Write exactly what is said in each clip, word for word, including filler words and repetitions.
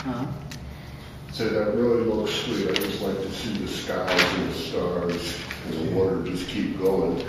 Uh-huh. So that really looks sweet. I just like to see the skies and the stars and the water just keep going.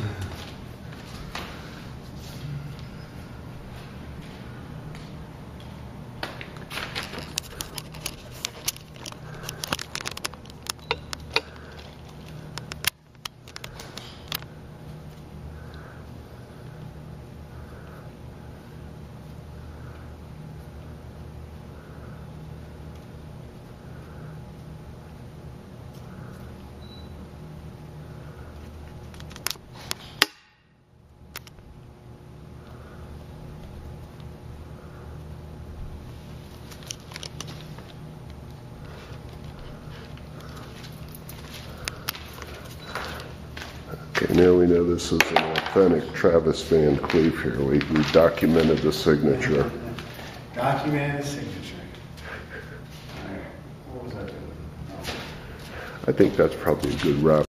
Okay, now we know this is an authentic Travis VanCleave here. We, we documented the signature. Documented the signature. All right. What was I doing? Oh. I think that's probably a good route.